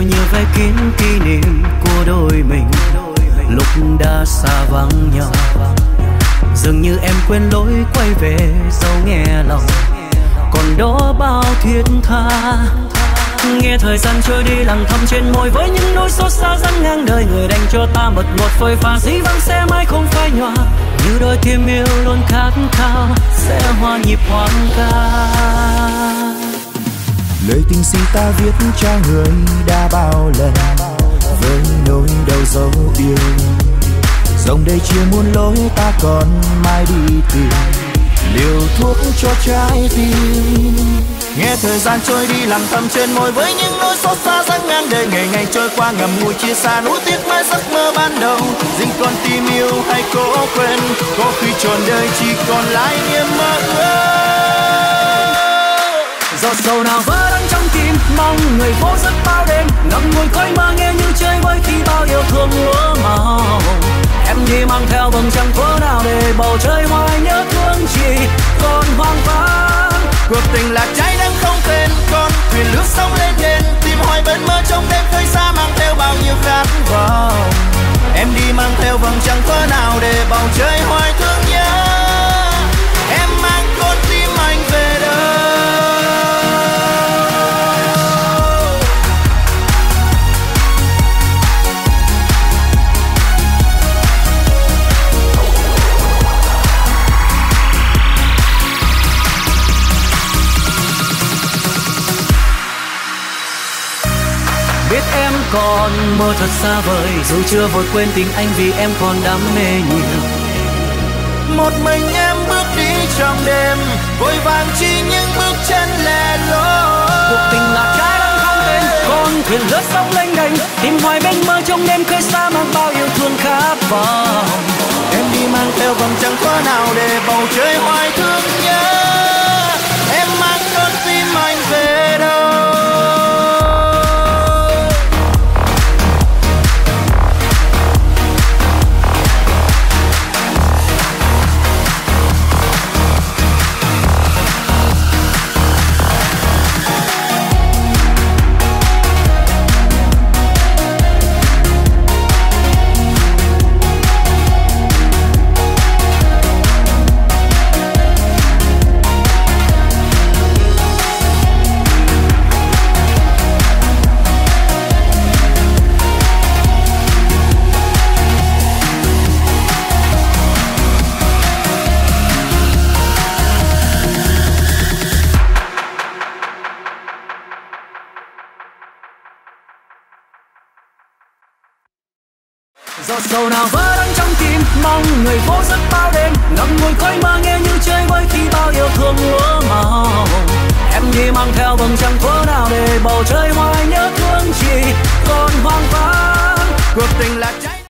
như vẽ kín kỷ niệm của đôi mình lúc đã xa vắng nhau. Dường như em quên lối quay về dấu nghe lòng, còn đó bao thiết tha. Nghe thời gian trôi đi lặng thầm trên môi với những nỗi xót xa dang ngang đời. Người đành cho ta bật một phơi pha dĩ vãng sẽ mãi không phai nhòa, như đôi tim yêu luôn khát khao sẽ hòa nhịp hoang ca. Lời tình si ta viết cho người đã bao lần với nỗi đau dấu yêu. Dòng đây chia muôn lối ta còn mãi đi tìm liều thuốc cho trái tim. Nghe thời gian trôi đi lặng thầm trên môi với những nỗi xót xa dang ngang đời. Ngày ngày trôi qua ngậm ngùi chia xa nuối tiếc mãi giấc mơ ban đầu. Dình con tim yêu hay cố quên, có khi trọn đời chỉ còn lại niềm mơ ước. Giọt sầu nào vỡ đắng trong tim, mong người vô giấc bao đêm. Ngậm ngùi khói mơ nghe như chơi vơi khi bao yêu thương úa màu. Em đi mang theo vầng trăng thuở nào để bầu trời hoài nhớ thương chỉ còn hoang vắng. Cuộc tình là trái đắng không tên, con thuyền lướt sóng lên đền. Tìm hoài bên mơ trong đêm khơi xa mang theo bao nhiêu khát vọng. Em đi mang theo vầng trăng thuở nào để bầu trời hoài thương nhớ. Em mang con tim anh về đâu. Biết em còn mơ thật xa vời, dù chưa vội quên tình anh vì em còn đam mê nhiều. Một mình em bước đi trong đêm, vội vàng chỉ những bước chân lẻ loi. Cuộc tình là trái đắng không tên, con thuyền lướt sóng lênh đênh. Tìm hoài bên mơ trong đêm khơi xa mang bao yêu thương khát vọng. Em đi mang theo vầng trăng thuở nào để bầu trời hoài thương nhớ. Em mang con tim anh về đâu. Giọt sầu nào vỡ đắng trong tim, mong người vô giấc bao đêm. Ngậm ngùi khói mơ nghe như chơi vơi khi bao yêu thương úa màu. Em đi mang theo vầng trăng thuở nào để bầu trời hoài nhớ thương chỉ còn hoang vắng. Cuộc tình là trái